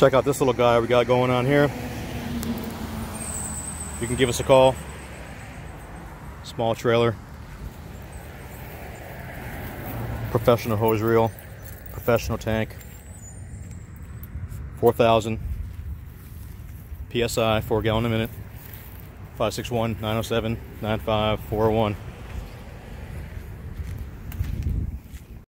Check out this little guy we got going on here. You can give us a call. Small trailer, professional hose reel, professional tank, 4,000 PSI, 4 gallon a minute, 561-907-9541.